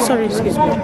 Sorry, excuse me.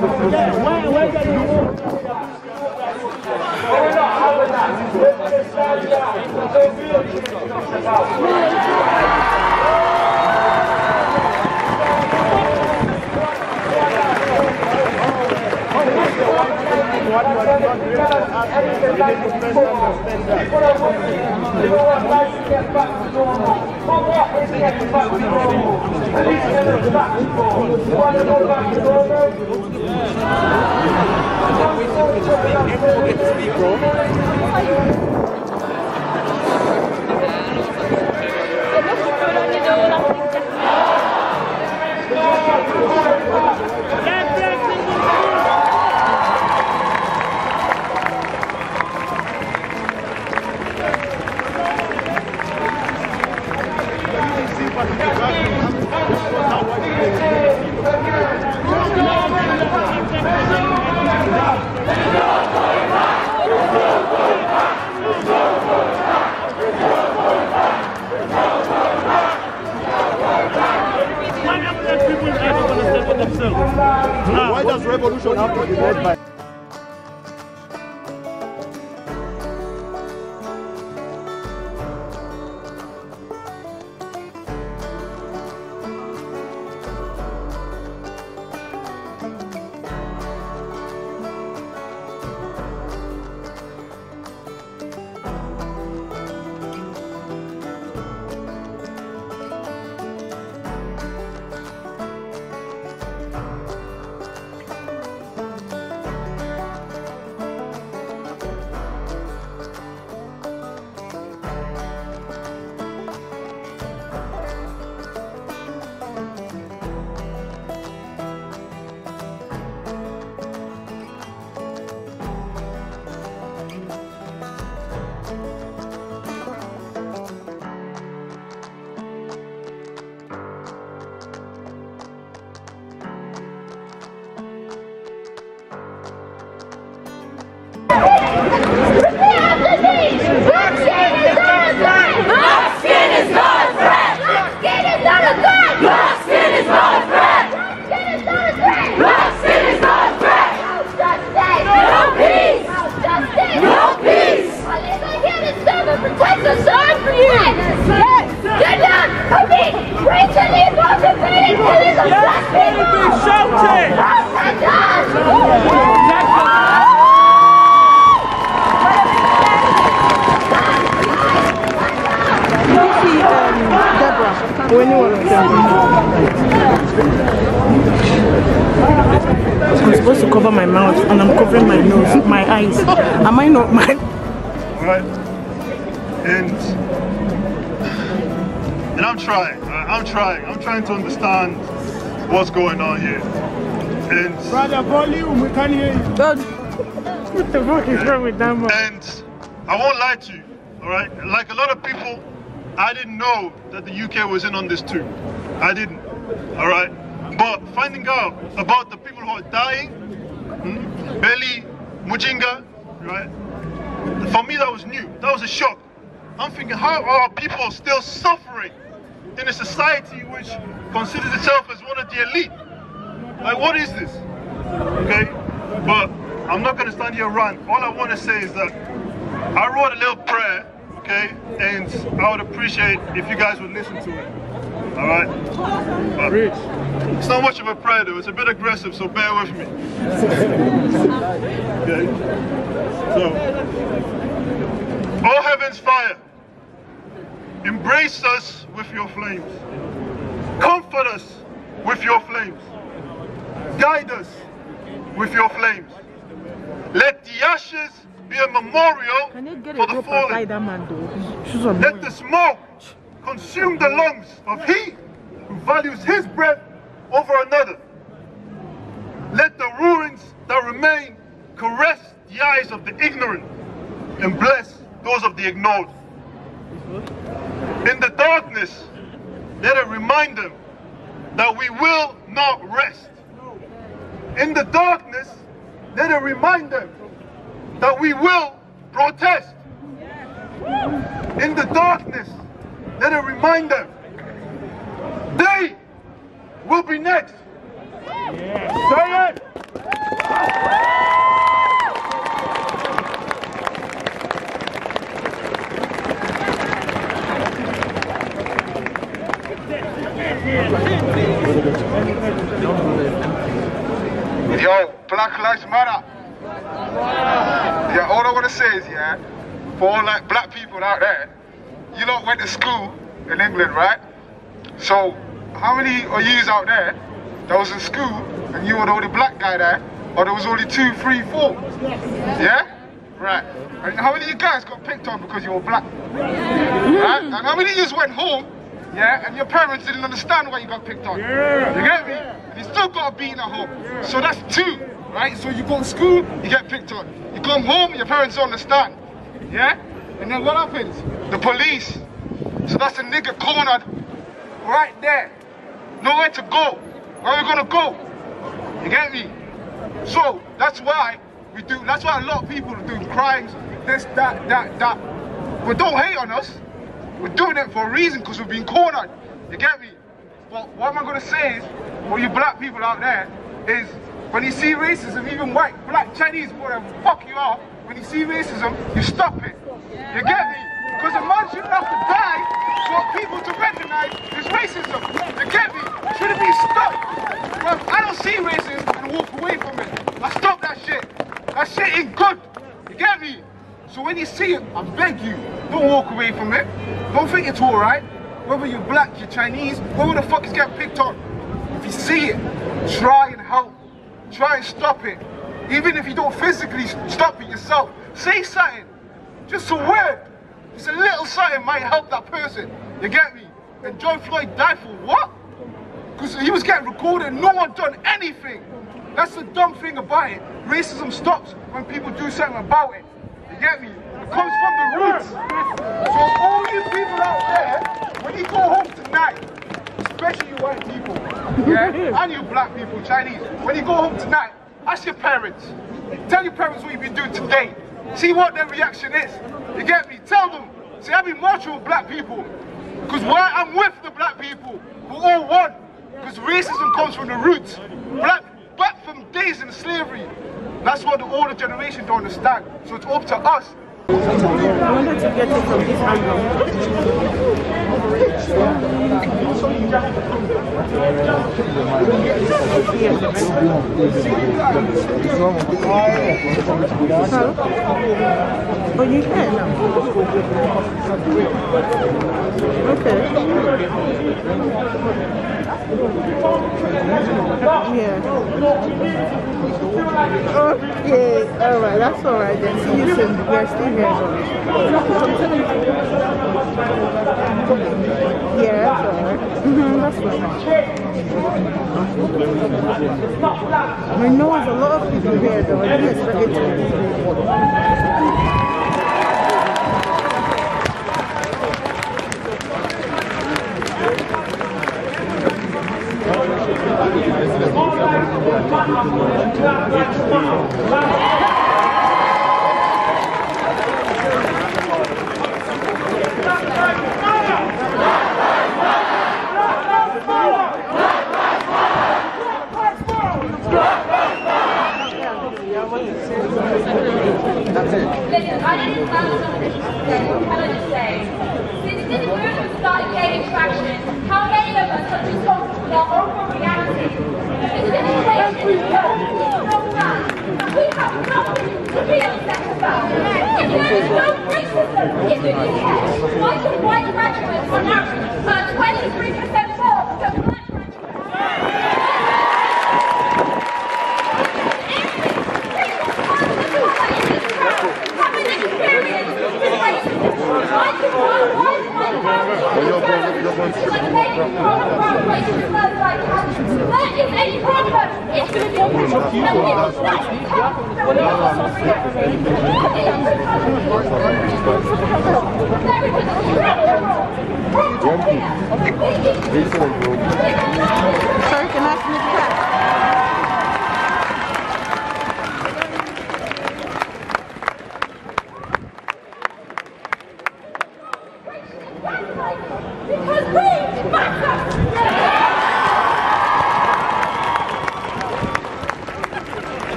Why does revolution have to be led by? I'm supposed to cover my mouth and I'm covering my nose, my eyes. Am I not mad? Right. And I'm trying to understand what's going on here. And brother, volume, we can't hear you. God. What the fuck is wrong with that man? And I won't lie to you, alright? Like a lot of people, I didn't know that the UK was in on this too. I didn't, alright? But finding out about the people who are dying, Belly, Mujinga, right? For me that was new, that was a shock. I'm thinking, how are people still suffering in a society which considers itself as one of the elite? Like, what is this? Okay? But I'm not gonna stand here and rant. All I wanna say is that I wrote a little prayer, okay? And I would appreciate if you guys would listen to it. Alright? It's not much of a prayer though, it's a bit aggressive, so bear with me. Okay? So, oh heaven's fire, embrace us with your flames. Comfort us with your flames. Guide us with your flames. Let the ashes be a memorial for the fallen. Let the smoke consume the lungs of he who values his breath over another. Let the ruins that remain caress the eyes of the ignorant and bless those of the ignored. In the darkness, let it remind them that we will not rest. In the darkness, let it remind them that we will protest. In the darkness, let it remind them they will be next. Say it! Yo, Black Lives Matter. Yeah, all I want to say is, yeah, for all like black people out there, you lot went to school in England, right? So, how many of yous out there that was in school and you were the only black guy there, or there was only 2, 3, 4? Yeah? Right. And how many of you guys got picked on because you were black? Right? And how many of yous went home, yeah, and your parents didn't understand why you got picked on? You get me? And you still got a beating at home. So that's 2, right? So you go to school, you get picked on. You come home, your parents don't understand. Yeah? And then what happens? The police. So that's a nigga cornered right there. Nowhere to go. Where are we gonna go? You get me? So that's why that's why a lot of people are doing crimes, this, that. But don't hate on us. We're doing it for a reason, because we're being cornered. You get me? But what am I gonna say is, for you black people out there, is when you see racism, even white, black, Chinese, whatever the fuck you are, when you see racism, you stop it. You get me? Because a man shouldn't have to die for people to recognize this racism. You get me? It shouldn't be stopped. Well, I don't see racism and walk away from it. I stop that shit. That shit ain't good. You get me? So when you see it, I beg you, don't walk away from it. Don't think it's alright. Whether you're black, you're Chinese, whoever the fuck is getting picked on. If you see it, try and help. Try and stop it. Even if you don't physically stop it yourself, say something. Just a word. Just a little something might help that person. You get me? And George Floyd died for what? Because he was getting recorded and no one done anything. That's the dumb thing about it. Racism stops when people do something about it. You get me? It comes from the roots. So all you people out there, when you go home tonight, especially you white people, yeah, and you black people, Chinese, when you go home tonight, ask your parents. Tell your parents what you've been doing today. See what their reaction is. You get me? Tell them. See, I've been marching with black people. Because why I'm with the black people, we're all one. Because racism comes from the roots. Back from days in slavery. That's what the older generation don't understand. So it's up to us. I wanted to get it from this angle. Oh, you can now. Okay. Yeah. Okay. Alright, that's alright then. See you soon. We're still here. Yeah, that's alright. That's fine. I know there's a lot of people here though. I didn't expect it to. Listen, I didn't plan some of this today, what can I just say? Since this movement started gaining traction, how many of us have just gone through our own reality? This situation is no man. We have nothing to be upset about. If there is no racism in the UK, why should white graduates on average earn 23% more than black graduates? Sorry, can I finish that?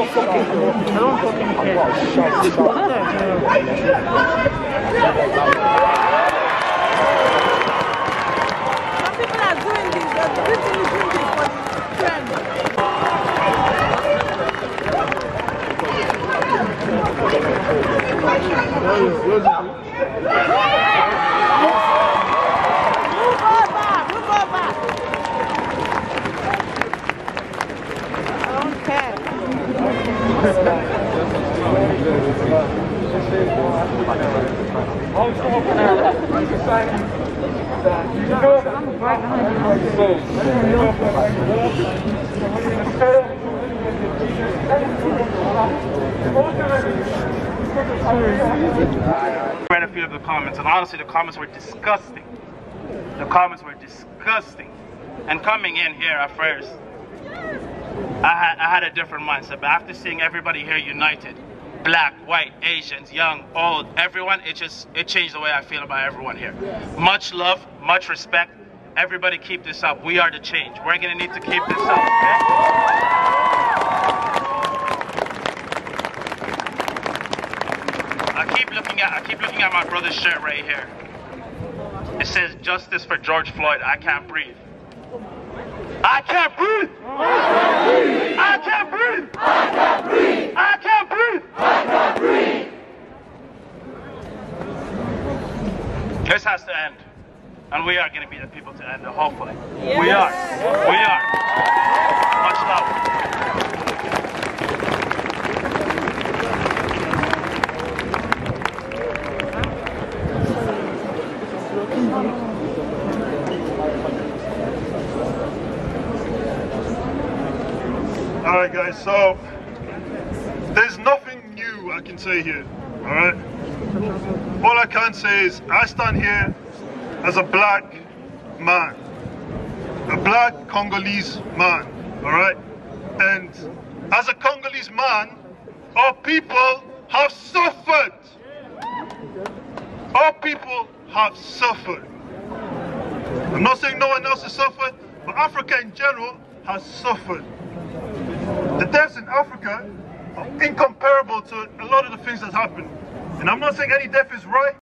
fucking joke. I don't fucking care. What the hell? Some people are doing this. They're literally doing this for trend. Move over. I don't care. Read a few of the comments, and honestly, the comments were disgusting. The comments were disgusting. And coming in here at first, I had a different mindset, but after seeing everybody here united, black, white, Asians, young, old, everyone, it changed the way I feel about everyone here. Much love, much respect. Everybody keep this up. We are the change. We're gonna need to keep this up, okay? I keep looking at my brother's shirt right here. It says justice for George Floyd. I can't breathe. I can't breathe! I can't breathe! I can't breathe! I can't breathe! I can't breathe! This has to end. And we are going to be the people to end it, hopefully. Yes. We are. We are. Much love. Alright guys, so there's nothing new I can say here, alright? All I can say is I stand here as a black man, a black Congolese man, alright? And as a Congolese man, our people have suffered. Our people have suffered. I'm not saying no one else has suffered, but Africa in general has suffered. The deaths in Africa are incomparable to a lot of the things that happen. And I'm not saying any death is right.